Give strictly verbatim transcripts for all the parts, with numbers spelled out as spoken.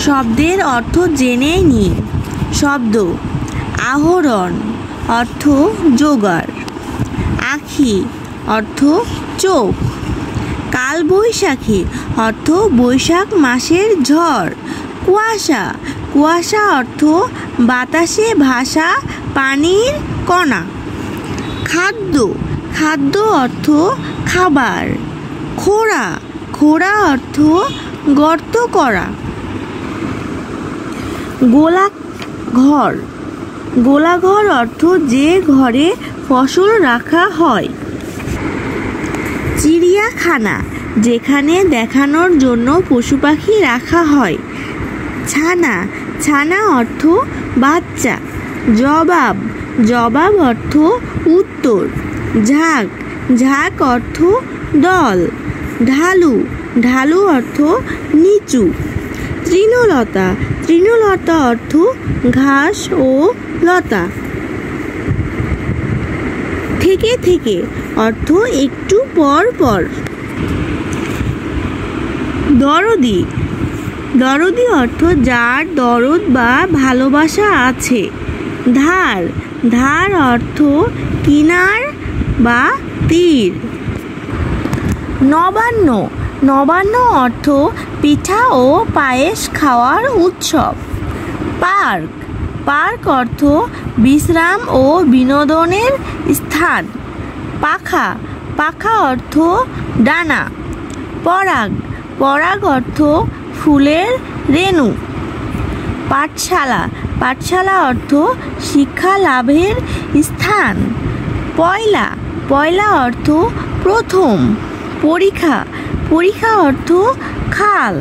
শব্দের অর্থ জেনে নিন। শব্দ আহরণ অর্থ জোগাড়, আখি অর্থ চোখ, কালবৈশাখী অর্থ বৈশাখ মাসের ঝড়, কুয়াশা কুয়াশা অর্থ বাতাসে ভাসা পানির কণা, খাদ্য খাদ্য অর্থ খাবার, খোঁড়া খোঁড়া অর্থ গর্ত করা, গোলাঘর গোলাঘর অর্থ যে ঘরে ফসল রাখা হয়, চিড়িয়াখানা যেখানে দেখানোর জন্য পশু পাখি রাখা হয়, ছানা ছানা অর্থ বাচ্চা, জবাব জবাব অর্থ উত্তর, ঝাঁক ঝাঁক অর্থ দল, ঢালু ঢালু অর্থ নিচু, তৃণলতা তৃণলতা অর্থ ঘাস ও লতা, থেকে থেকে অর্থ একটু পর পর, দরদি দরদি অর্থ যার দরদ বা ভালোবাসা আছে, ধার ধার অর্থ কিনার বা তীর, নবান্ন নবান্ন অর্থ পিঠা ও পায়েস খাওয়ার উৎসব, পার্ক পার্ক অর্থ বিশ্রাম ও বিনোদনের স্থান, পাখা পাখা অর্থ ডানা, পরাগ পরাগ অর্থ ফুলের রেণু, পাঠশালা পাঠশালা অর্থ শিক্ষা লাভের স্থান, পয়লা পয়লা অর্থ প্রথম, পরীক্ষা পরীক্ষা অর্থ খাল,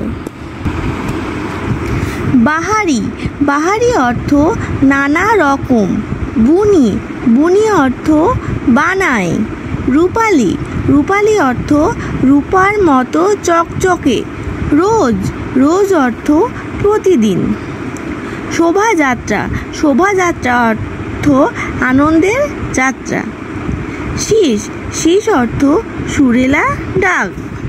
বাহারি বাহারি অর্থ নানা রকম, বুনি বুনি অর্থ বানায়, রূপালী রূপালী অর্থ রূপার মতো চকচকে, রোজ রোজ অর্থ প্রতিদিন, শোভাযাত্রা শোভাযাত্রা অর্থ আনন্দের যাত্রা, শীষ শীষ অর্থ সুরেলা ডাক,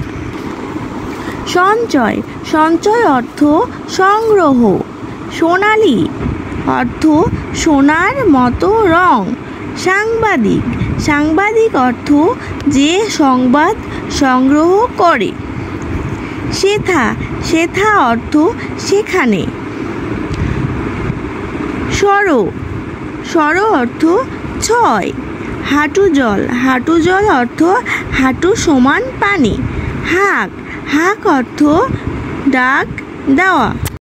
সঞ্চয় সঞ্চয় অর্থ সংগ্রহ, সোনালী অর্থ সোনার মতো রং, সাংবাদিক সাংবাদিক অর্থ যে সংবাদ সংগ্রহ করে, সেথা সেথা অর্থ সেখানে, সর সর অর্থ ছয়, হাঁটু জল হাঁটু জল অর্থ হাঁটু সমান পানি, হাঁক হাঁক অর্থ ডাক দেওয়া।